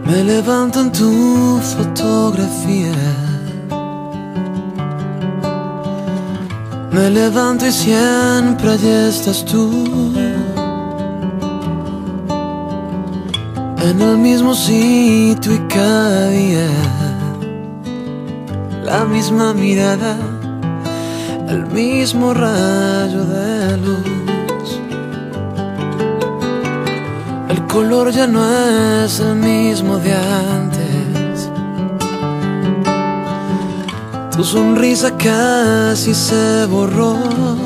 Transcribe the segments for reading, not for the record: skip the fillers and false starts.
Me levanto en tu fotografía. Me levanto y siempre allí estás tú, en el mismo sitio y cada día, la misma mirada, el mismo rayo de luz. El color ya no es el mismo de antes. Tu sonrisa casi se borró.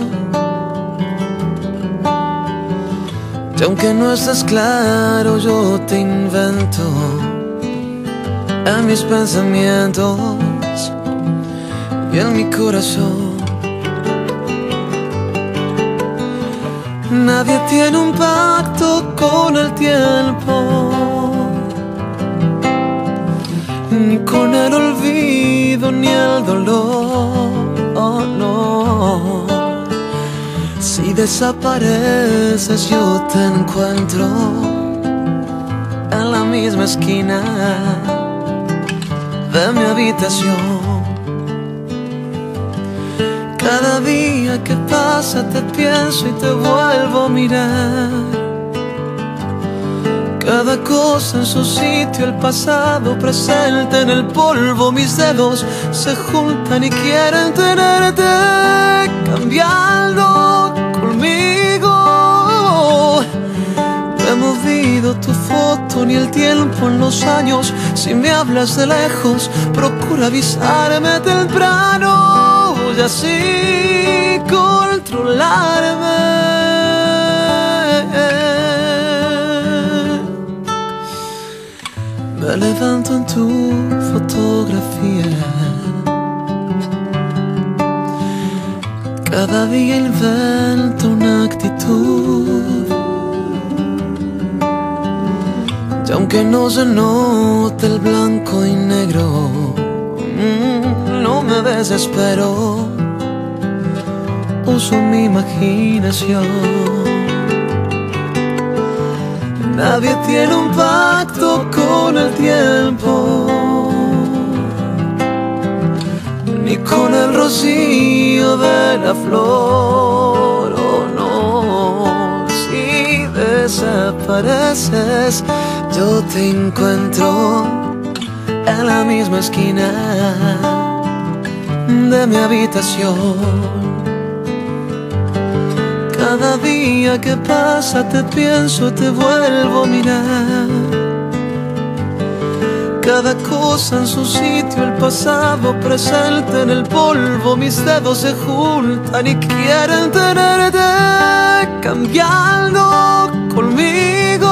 Y aunque no estés claro, yo te invento en mis pensamientos y en mi corazón. Nadie tiene un pacto con el tiempo, ni con el olvido ni el dolor. Oh, no. Si desapareces yo te encuentro en la misma esquina de mi habitación. Cada día que pasa te pienso y te vuelvo a mirar. Cada cosa en su sitio, el pasado presente en el polvo. Mis dedos se juntan y quieren tenerte cambiando conmigo. No he movido tu foto ni el tiempo en los años. Si me hablas de lejos, procura avisarme temprano y así controlarme. Me levanto en tu fotografía. Cada día invento una actitud. Y aunque no se note el blanco y negro, no me desespero. Uso mi imaginación. Nadie tiene un pacto con el tiempo, ni con el rocío de la flor. Oh, no. Si desapareces, yo te encuentro en la misma esquina de mi habitación. Cada día que pasa te pienso, te vuelvo a mirar. Cada cosa en su sitio, el pasado presente en el polvo. Mis dedos se juntan y quieren tenerte cambiando conmigo.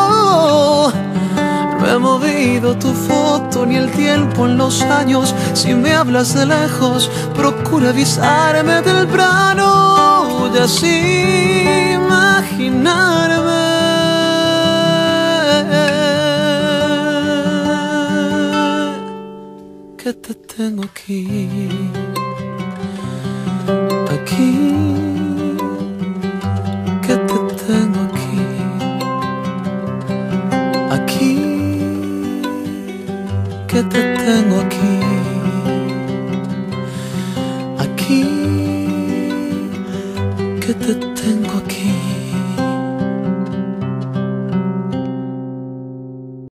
No he movido tu foto ni el tiempo en los años. Si me hablas de lejos, procura avisarme temprano y así imaginarme que te tengo aquí, aquí, que te tengo aquí, aquí, que te tengo aquí, aquí, que te tengo aquí.